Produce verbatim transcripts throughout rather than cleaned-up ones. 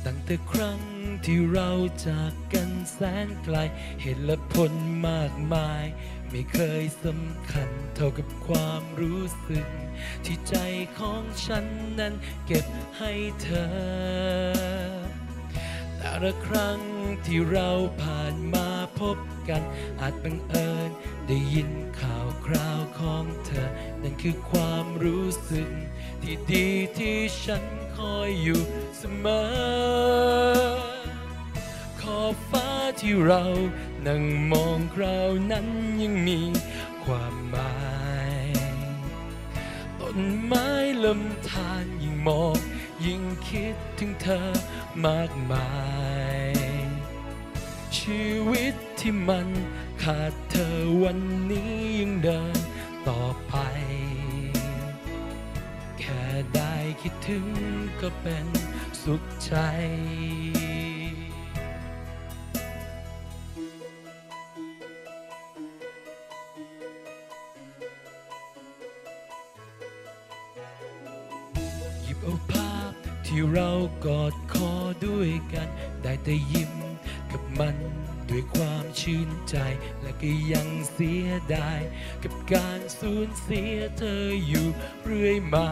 ตั้งแต่ครั้งที่เราจากกันแสนไกลเหตุและผลมากมายไม่เคยสำคัญเท่ากับความรู้สึกที่ใจของฉันนั้นเก็บให้เธอแต่ละครั้งที่เราผ่านมาพบกันอาจบังเอิญได้ยินข่าวคราวของเธอนั่นคือความรู้สึกที่ดีที่ฉันคอยอยู่เสมอขอบฟ้าที่เรานั่งมองคราวนั้นยังมีความหมายต้นไม้ลำธารยิ่งมองยิ่งคิดถึงเธอมากมายชีวิตที่มันขาดเธอวันนี้ยังเดินต่อไปแค่ได้คิดถึงก็เป็นสุขใจหยิบเอาภาพที่เรากอดคอด้วยกันได้แต่ยิ้มกับมันด้วยความชื่นใจและก็ยังเสียดายกับการสูญเสียเธออยู่เรื่อยมา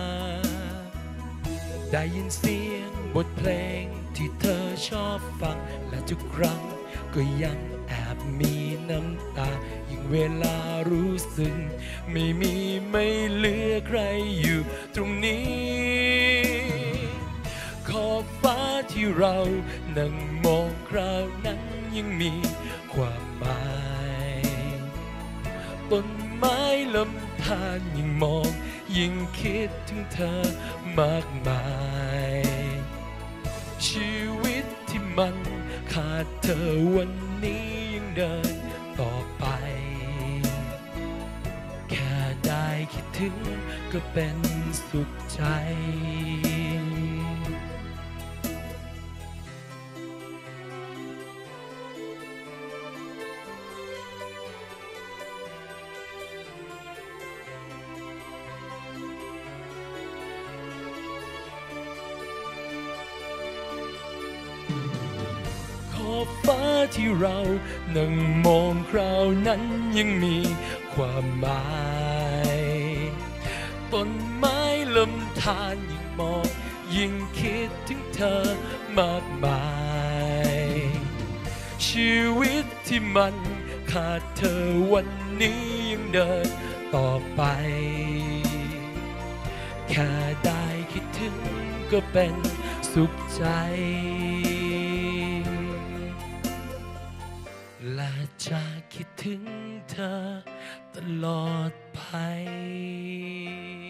ได้ยินเสียงบทเพลงที่เธอชอบฟังและทุกครั้งก็ยังแอบมีน้ำตายิ่งเวลารู้สึกไม่มีไม่เหลือใครอยู่ตรงนี้ขอบฟ้าที่เรานั่งมองคราวนั้นยังมีความหมายต้นไม้ลำธารยิ่งมองยิ่งคิดถึงเธอมากมายชีวิตที่มันขาดเธอวันนี้ยังเดินต่อไปแค่ได้คิดถึงก็เป็นสุขใจขอบฟ้าที่เรานั่งมองคราวนั้นยังมีความหมายต้นไม้ลำธารยิ่งมองยิ่งคิดถึงเธอมากมายชีวิตที่มันขาดเธอวันนี้ยังเดินต่อไปแค่ได้คิดถึงก็เป็นสุขใจและจะคิดถึงเธอตลอดไป